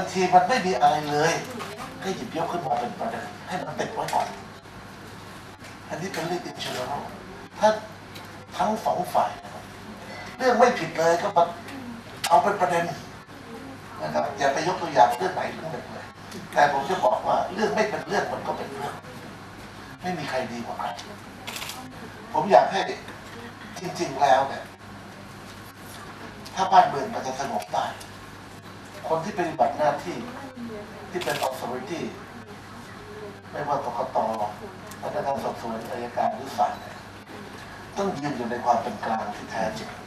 ทีมันไม่มีอะไรเลยก็หยิบยกขึ้นมาเป็นประเด็นให้มันติดไว้ก่อนอันนี้เป็นเรื่องอินเชอร์ถ้าทั้งสองฝ่ายเรื่องไม่ผิดเลยก็มาเอาเป็นประเด็นนะครับอย่าไปยกตัวอย่างเรื่องไหนเรื่องหนึ่งเลยแต่ผมจะบอกว่าเรื่องไม่เป็นเรื่องมันก็เป็นเรื่องไม่มีใครดีกว่าใครผมอยากให้จริงๆแล้วเนี่ยถ้าบ้านเมืองมันจะสงบได้คนที่ปฏิบัติหน้าที่ที่เป็น authority ไม่ว่ากกต.พนักงานสอบสวนอัยการหรือศาลต้องยืนอยู่ในความเป็นกลางที่แท้จริง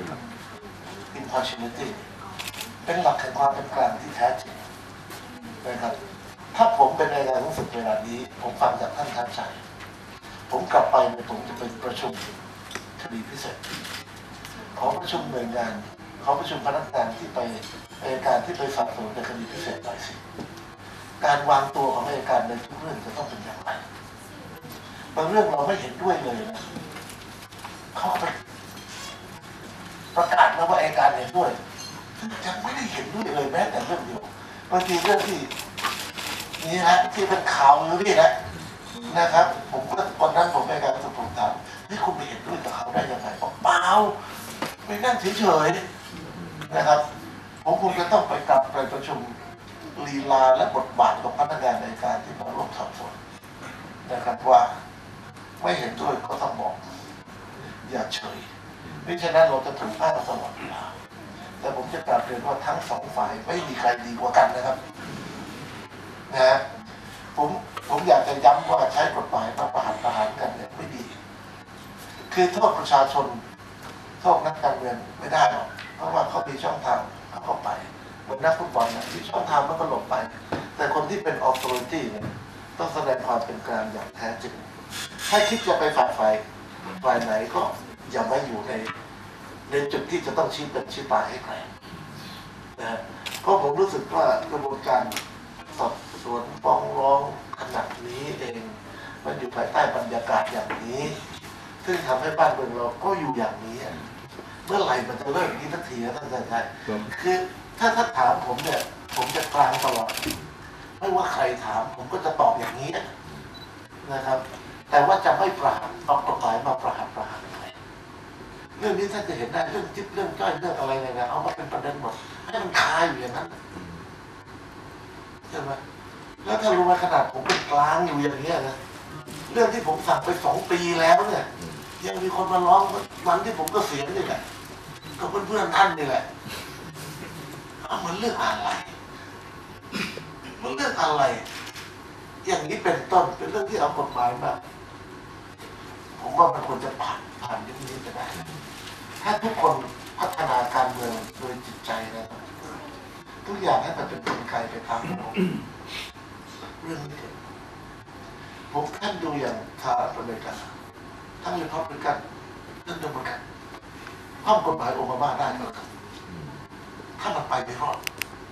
impartiality เป็นหลักแห่งความเป็นกลางที่แท้จริงนะครับถ้าผมเป็นอัยการสูงสุดเวลานี้ผมฟังจากท่านทัพชัยผมกลับไปเนี่ยผมจะไปประชุมคดีพิเศษขอประชุมหน่วยงานขอประชุมพนักงานที่ไปอัยการที่ไปสอบสวนในคดีพิเศษหน่อยสิการวางตัวของอัยการในทุกเรื่องจะต้องเป็นอย่างไรบางเรื่องเราไม่เห็นด้วยเลยนะเขาไปประกาศมาว่าอัยการเห็นด้วยยังไม่ได้เห็นด้วยเลยแม้แต่เรื่องเดียวบางทีเรื่องที่นี่ฮะที่เป็นข่าวอยู่นี่นะครับผมก็วันนั้นผมไปการสุผมถามนี่คุณไปเห็นด้วยกับเขาได้ยังไงบอกเปล่าไม่นั่งเฉยๆนะครับผมคงจะต้องไปกลับไปประชุมลีลาและบทบาทของพนักงานในการที่มาร่วมสอบสวนนะครับว่าไม่เห็นด้วยก็ต้องบอกอย่าเฉยไม่ฉะนั้นเราจะถูกอ้างตลอดเวลาแต่ผมจะกลับเรียนว่าทั้งสองฝ่ายไม่มีใครดีกว่ากันนะครับนะผมอยากจะย้ำว่าใช้กฎหมายมาประหารกันเนี่ยไม่ดีคือโทษประชาชนโทษนักการเมืองไม่ได้หรอกเพราะว่าเขามีช่องทางเขาเข้าไปเหมือนนักฟุตบอลนะที่ช่องทางมันก็หลบไปแต่คนที่เป็น authority เนี่ยต้องแสดงความเป็นกลางอย่างแท้จริงถ้าคิดจะไปฝ่ายไหนก็อย่ามาอยู่ในจุดที่จะต้องชี้เป็นชี้ตายให้ใครนะเพราะผมรู้สึกว่ากระบวนการสอบสวนฟ้องร้องขนาดนี้เองมันอยู่ภายใต้บรรยากาศอย่างนี้ซึ่งทำให้บ้านเมืองเราก็อยู่อย่างนี้เมื่อไหร่มันจะเลิกนี้สักทีนะท่านอาจารย์คือถ้าถามผมเนี่ยผมจะกลางตลอดไม่ว่าใครถามผมก็จะตอบอย่างนี้นะครับแต่ว่าจะไม่ประหารเอากฎหมายมาประหารใครเรื่องนี้ท่านจะเห็นได้เรื่องจิ๊บเรื่องจ้อยเรื่องอะไรเนี่ยเอามาเป็นประเด็นหมดให้มันคาอยู่อย่างนั้นใช่ไหมแล้วถ้ารู้ว่าขนาดผมเป็นกลางอยู่อย่างนี้นะเรื่องที่ผมสั่งไป2 ปีแล้วเนี่ยยังมีคนมาร้องวันที่ผมก็เสียนี่แหละก็เพื่อนท่านนี่แหละมันเรื่องอะไรมันเรื่องอะไรอย่างนี้เป็นต้นเป็นเรื่องที่เอากฎหมายมาผมว่ามันควรจะผ่านยุคนี้จะได้ถ้าทุกคนพัฒนาการเมืองโดยจิตใจนะทุกอย่างให้มันเป็นกลไกไปตามระบบเรื่องนี้ผมท่านดูอย่างสหรัฐอเมริกาทั้งรีพับลิกันเรื่องเดียวกันห้องกฎหมายโอบามาได้ก็แล้วถ้ามันไปไม่รอด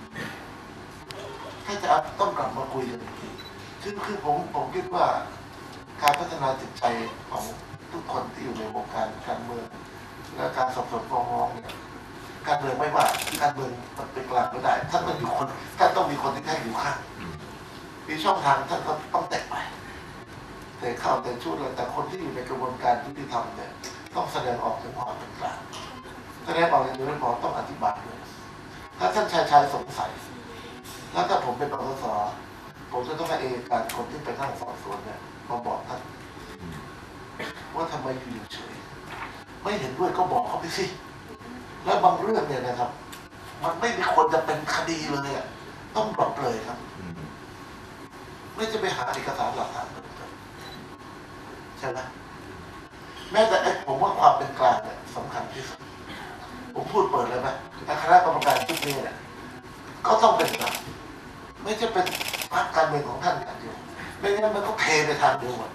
ถ้าจะต้องกลับมาคุยกันอีกทีคือผมคิดว่าการพัฒนาจิตใจของทุกคนที่อยู่ในวงการเมืองและการสอบสวนฟ้องร้องเนี่ยการเมืองไม่ว่าการเมืองมันเป็นกลางไม่ได้ท่านต้องอยู่ท่านต้องมีคนที่แท้อยู่ข้างมีช่องทางท่านก็ต้องแตะไปแต่เข้าแต่ชุดเลยแต่คนที่อยู่ในกระบวนการยุติธรรมเนี่ยต้องแสดงออกถึงความเป็นกลางแสดงออกอย่างนี้ไม่พอต้องอธิบายด้วยถ้าท่านชายสงสัยแล้วถ้าผมเป็นปปส.ผมจะต้องให้อัยการคนที่ไปนั่งสอบสวนเนี่ยมาบอกท่านว่าทำไมอยู่เฉยไม่เห็นด้วยก็บอกเขาไปสิแล้วบางเรื่องเนี่ยนะครับมันไม่มีคนจะเป็นคดีเลยต้องปลดเลยครับไม่จะไปหาเอกสารหลักฐานเพิ่มเติมใช่ไหมแม้แต่ผมว่าความเป็นกลางเนี่ยสำคัญที่สุดผมพูดเปิดเลยไหมคณะกรรมการชุดนี้เนี่ยก็ต้องเป็นกลางไม่ใช่เป็นพรรคการเมืองของท่านอย่างเดียวไม่งั้นมันก็เทไปทางเดียวหมด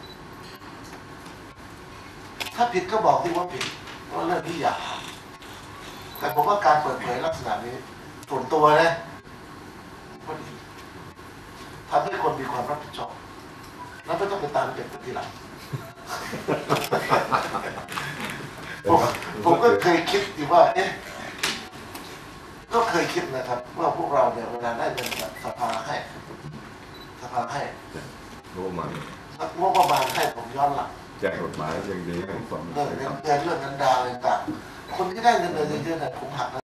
ถ้าผิดก็บอกที่ว่าผิดว่าเรื่องที่อย่าแต่ผมว่าการเปิดเผยลักษณะนี้ส่วนตัวนะก็ดีทำให้คนมีความรับผิดชอบแล้วไม่ต้องไปตามเก็บทีหลังผมก็เคยคิดอยู่ว่าก็เคเคยคิดนะครับว่าพวกเราเนี่ยเวลาได้เงินจากสภาให้งบประมาณงบประมาณให้ผมย้อนหลังแจ้งกฎหมายอย่างดีให้ฟังเรื่องเงินเดือนเรื่องเงินดาวอะไรต่างคนที่ได้เงินเดือนเยอะๆเนี่ยผมหัก